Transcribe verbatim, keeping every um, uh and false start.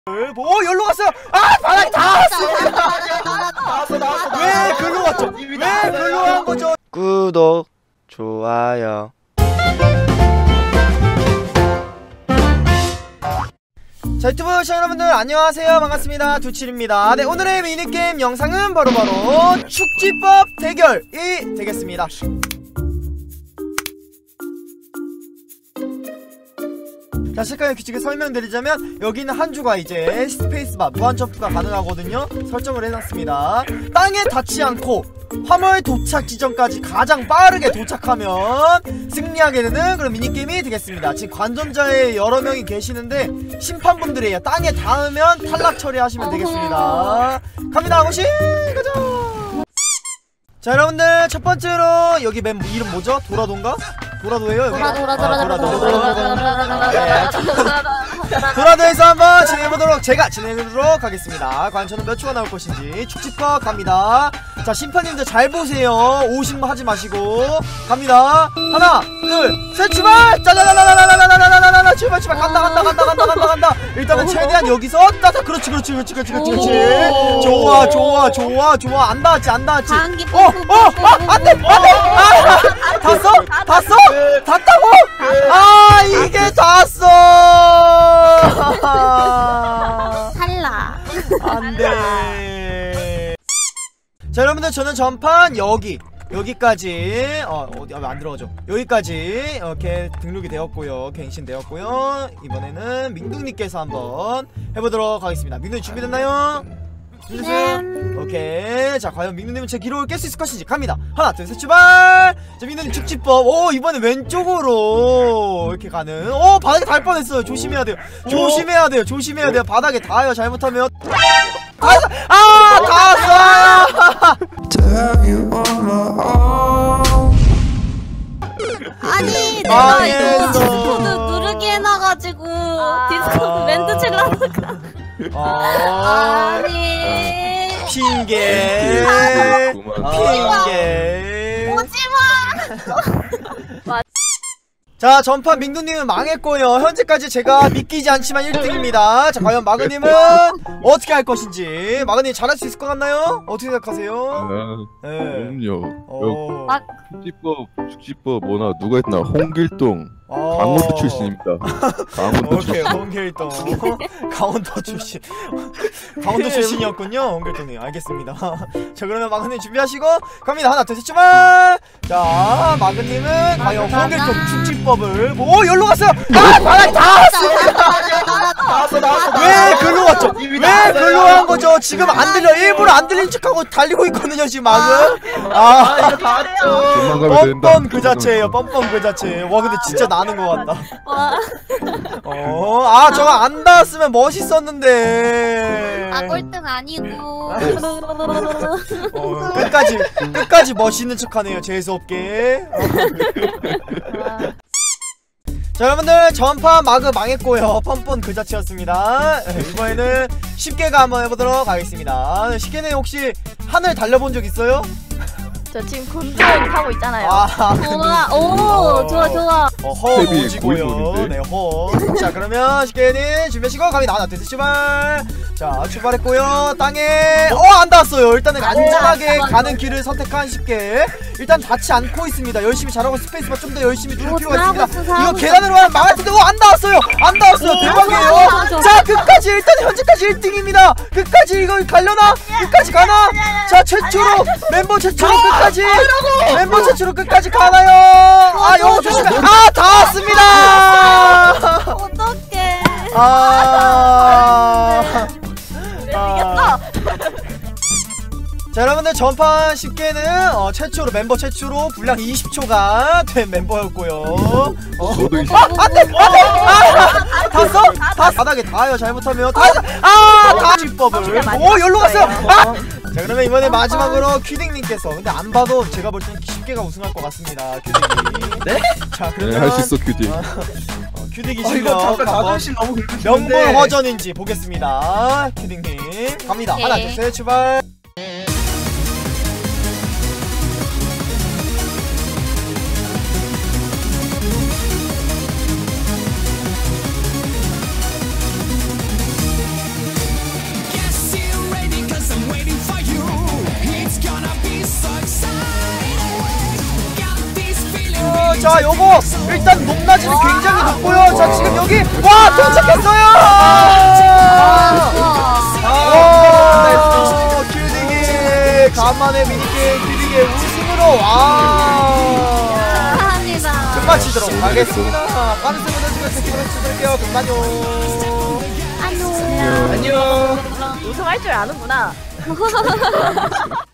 오, 여기로 갔어요. 아, 바닥에 다 왔습니다. 왜 글로 갔죠? 왜 글로 간 거죠? 구독, 좋아요. 자, 유튜브 시청자 여러분들 안녕하세요. 반갑습니다. 두칠입니다. 네, 오늘의 미니게임 영상은 바로바로 바로 축지법 대결이 되겠습니다. 자, 시작하는 규칙을 설명드리자면 여기는 한 주가 이제 스페이스바 무한점프가 가능하거든요. 설정을 해놨습니다. 땅에 닿지 않고 화물 도착 지점까지 가장 빠르게 도착하면 승리하게 되는 그런 미니게임이 되겠습니다. 지금 관전자에 여러 명이 계시는데 심판분들이에요. 땅에 닿으면 탈락 처리하시면 되겠습니다. 갑니다. 아고씨 가자. 자, 여러분들 첫 번째로 여기 맵 이름 뭐죠? 도라도인가? 도라도예요 여기? 도라 도라 도라 도라 도라 도라도에서 한번 진행해보도록 제가 진행해보도록 하겠습니다. 과연 저는 몇 초가 나올 것인지 축지법 갑니다. 자, 심판님들 잘 보세요. 오심 하지 마시고 갑니다. 하나 둘 셋 출발! 짜자자자자자자자자자자자 출발 출발 간다 간다 간다 간다 간다 간다. 일단은 최대한 여기서 따다 그렇지 그렇지 그렇지 그렇지 그렇지 그렇지. 좋아 좋아 좋아 좋아. 안 닿았지 안 닿았지. 어! 어! 어! 안돼 안돼! 아! 닿았어? 닿았어? 닿았다고? 아, 이게 닿았어. 탈락. 안돼. 자, 여러분들 저는 전판 여기 여기까지 어 어디 안 들어가죠? 여기까지 이렇게 등록이 되었고요. 갱신 되었고요. 이번에는 민둥님께서 한번 해보도록 하겠습니다. 민둥님 준비됐나요? 준비됐어요? 네. 오케이. 자, 과연 민둥님은 제 기록을 깰 수 있을 것인지 갑니다. 하나 둘 셋 출발. 자, 민둥님 축지법. 오, 이번에 왼쪽으로 이렇게 가는. 오, 바닥에 닿을 뻔했어요. 조심해야 돼요. 조심해야 돼요. 조심해야 돼요. 바닥에 닿아요. 잘못하면 닿았어. 아, 닿았어. 아니 내가 이거 디스코드 누르기 해놔가지고 디스코드 멘트 치려다가 아니 핑계 핑계 오지마. 자, 전판 민두님은 망했고요. 현재까지 제가 믿기지 않지만 일 등입니다. 자, 과연 마그님은 어떻게 할 것인지. 마그님 잘할 수 있을 것 같나요? 어떻게 생각하세요? 아, 네. 그럼요. 어... 막 축지법, 축지법 뭐나 누가 했나? 홍길동 어... 강원도 출신입니다. 강원도 오케이, 출신. 홍길동. 강원도 출신. 강원도 출신이었군요, 홍길동님. 알겠습니다. 자, 그러면 마그님 준비하시고 갑니다. 하나, 둘, 셋, 출발! 자, 마그님은 과연 홍길동 축지법을. 오, 여기로 갔어요! 아, 바닥에 다 왔습니다! 왜 글로 갔죠? 왜 글로 간 거죠? 지금 안 들려. 일부러 안 들린 척하고 달리고 있거든요, 지금 마그. 아, 이거 다 왔죠. 뻔뻔 그 자체예요, 뻔뻔 그 자체. 와, 근데 진짜 나는 것 같다. 어, 아, 저거 안 닿았으면 멋있었는데. 아 꼴등 아니고. 어, 끝까지 끝까지 멋있는 척하네요. 재수없게. 자, 여러분들 전판 마그 망했고요. 뻔뻔 그 자체였습니다. 이번에는 쉽게가 한번 해보도록 하겠습니다. 쉽게는 혹시 하늘 달려본 적 있어요? 저 지금 곤드레 타고 있잖아요. 아, 좋아. 오 어, 좋아 좋아. 어, 허 오지고요. 네, 허. 자, 그러면 쉽게는 준비하시고 갑니다. 하나, 둘, 셋, 출발. 자, 출발했고요. 땅에 어, 안 닿았어요. 일단은 안전하게 가는 길을 선택한 쉽게. 일단 닿지 않고 있습니다. 열심히 잘하고 스페이스바 좀 더 열심히 누를 필요가 있습니다. 이거 계단으로 하면 망할 텐데. 어, 안 닿았어요. 안 닿았어요. 대박이에요. 자, 끝까지 일단 현재까지 일 등입니다. 끝까지 이거 가려나? 끝까지 가나? 자, 최초로 멤버 최초로 끝까지 멤버 최초로 끝까지 가나요? 아, 이거 조심해. 아, 닿았습니다. 어떡해. 아, 이겼어. 자, 여러분들 전판 쉽게는 어, 최초로 멤버 최초로 분량 이십 초가 된 멤버였고요. 어? 저도 이십 아, 안돼 안돼. 아, 닿았어? 닿았어. 바닥에 닿아요. 잘못하면 닿았어. 아, 닿지법을. 오, 여기로 갔어요. 아! 자, 그러면 이번에 마지막으로 큐딩님께서. 근데 안 봐도 제가 볼 땐 쉽게가 우승할 것 같습니다. 큐딩이. 네? 자, 그러면 네, 할 수 있어 큐딩. 어, 큐딩이 실력 한번 명불 허전인지 보겠습니다. 큐딩님 갑니다. 하나 둘 셋 출발. 자 요거 일단 높낮이는 굉장히 높고요. 자 지금 여기 와 도착했어요. 아 킬디기 간만에 미니게임 킬디기의 우승으로 와 감사합니다. 끝마치도록 하겠습니다. 빠른 세븐 지금 세팅을 해드릴게요. 그만요. 안녕. 안녕. 우승할 줄 아는구나.